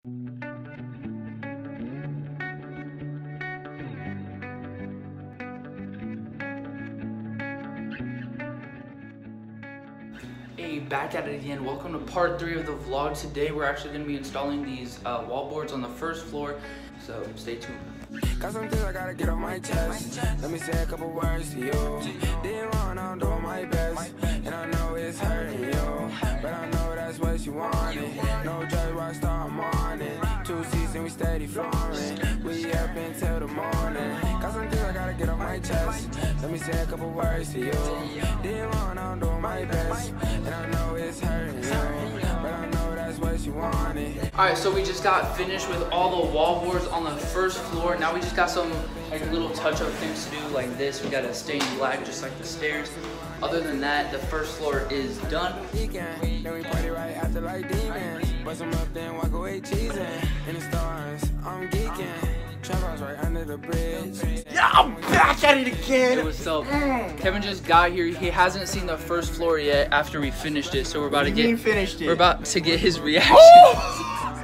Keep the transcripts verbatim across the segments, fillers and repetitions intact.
Hey, back at it again. Welcome to part three of the vlog. Today we're actually going to be installing these uh, wall boards on the first floor, so stay tuned. Got some things I gotta get off my chest. Let me say a couple words to you. Didn't wrong, I'm doing my best, and I know it's hurting you, but I know that's what you wanted. No judge, why start morning? Two seats and we steady flooring. We up until the morning. Got some things I gotta get off my chest. Let me say a couple words to you. Didn't wrong, I'm doing my best, and I know it's hurting you, but I know that's what you wanted. Alright, so we just got finished with all the wall boards on the first floor. Now we just got some like little touch-up things to do, like this. We got a stained black, just like the stairs. Other than that, the first floor is done. Then we party right after like demons. Bust them up, then walk away cheesing. In the stars, I'm geeking. Trap house right under the bridge. Yeah, I'm back at it again. Hey, what's up? Kevin just got here. He hasn't seen the first floor yet after we finished it, so we're about to get finished it. we're about to get his reaction. Oh!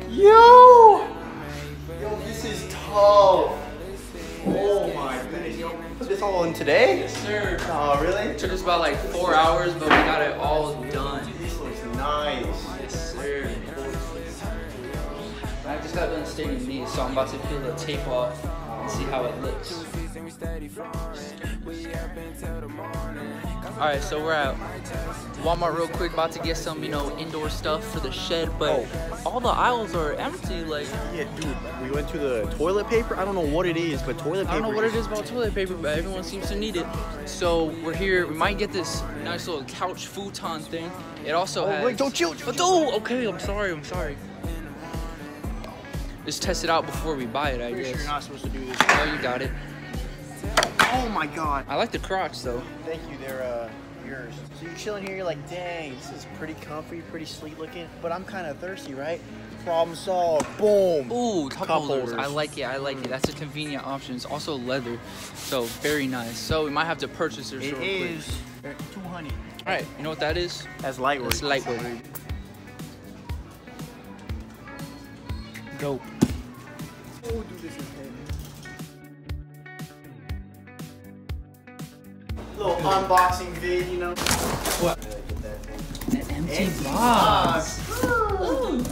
Yo! Yo, this is tough. Oh my goodness. Yo, put this all in today? Yes, sir. Oh, really? It took us about like four hours, but we got it all done. This looks nice. Yes, sir. I just got done staining these, so I'm about to peel the tape off and see how it looks. Alright, so we're at Walmart real quick, about to get some, you know, indoor stuff for the shed, but Oh. all the aisles are empty, like, Yeah, dude, we went to the toilet paper. I don't know what it is, but toilet paper. I don't know what it is about toilet paper, but everyone seems to need it. So we're here, we might get this nice little couch futon thing. It also Oh, has... wait, don't chill. But oh, okay, I'm sorry, I'm sorry. Just test it out before we buy it, I Pretty guess. sure you're not supposed to do this. Oh, you got it. Oh my god. I like the crotch, though. Thank you, they're uh, yours. So you're chilling here, you're like, dang, this is pretty comfy, pretty sleek looking, but I'm kind of thirsty, right? Problem solved. Boom. Ooh, cup, Cup holders. holders. I like it, I like it. That's a convenient option. It's also leather, so very nice. So we might have to purchase this It real quick. is two hundred. All right, you know what that is? That's light work. That's light work. Dope. Oh, dude, this is heavy. Little unboxing vid, you know? What? An empty Empty box. box. Ooh.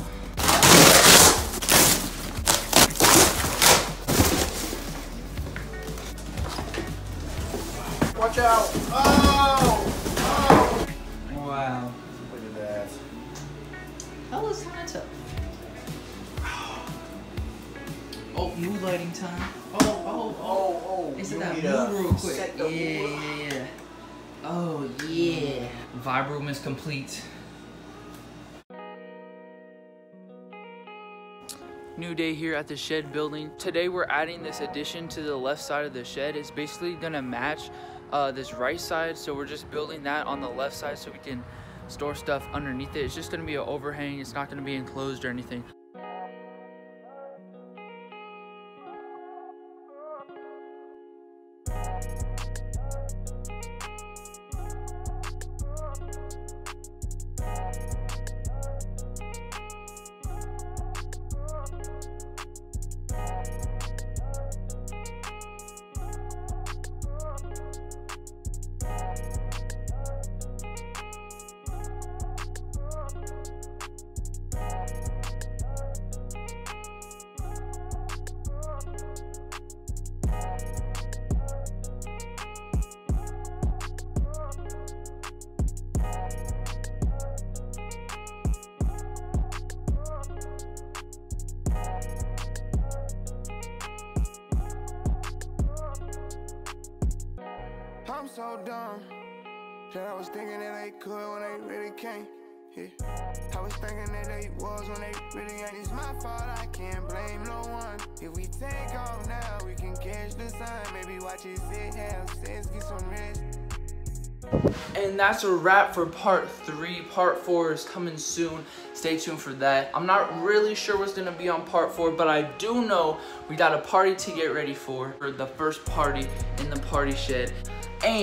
Watch out! Oh! Oh! Wow. Look at that. That was kind of tough. Oh, mood lighting time. Oh, oh, oh. Oh, oh. Is you it that need mood to real quick? set Yeah, the yeah, mood. yeah, yeah. Oh, yeah. Vibe room is complete. New day here at the shed building. Today we're adding this addition to the left side of the shed. It's basically gonna match uh, this right side, so we're just building that on the left side so we can store stuff underneath it. It's just gonna be an overhang. It's not gonna be enclosed or anything. I'm so dumb that I was thinking that they could when they really can't. Yeah. I was thinking that they was when they really ain't. It's my fault, I can't blame no one. If we take off now, we can catch the sun. Maybe watch it sit, have sex, get some rest. And that's a wrap for part three. Part four is coming soon. Stay tuned for that. I'm not really sure what's gonna be on part four, but I do know we got a party to get ready for, for the first party in the party shed. And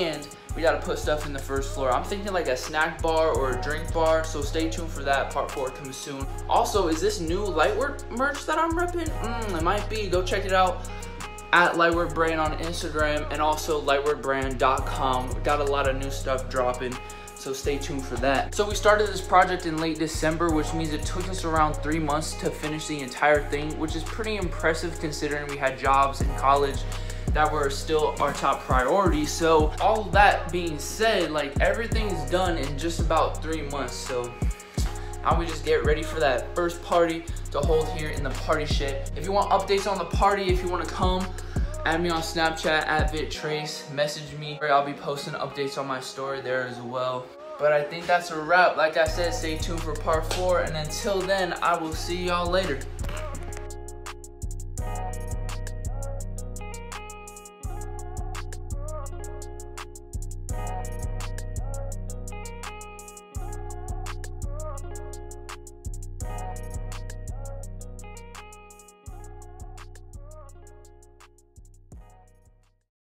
we gotta put stuff in the first floor. I'm thinking like a snack bar or a drink bar, so stay tuned for that. Part four coming soon. Also, is this new Lightwork merch that I'm repping? Mm, it might be. Go check it out at Lightwork Brand on Instagram, and also lightwork brand dot com. We got a lot of new stuff dropping, so stay tuned for that. So we started this project in late December, which means it took us around three months to finish the entire thing, which is pretty impressive considering we had jobs in college that were still our top priority. So all that being said, like everything's done in just about three months. So now we just get ready for that first party to hold here in the party shed. If you want updates on the party, if you want to come, add me on Snapchat at VitTrace, message me. I'll be posting updates on my story there as well. But I think that's a wrap. Like I said, stay tuned for part four, and until then, I will see y'all later.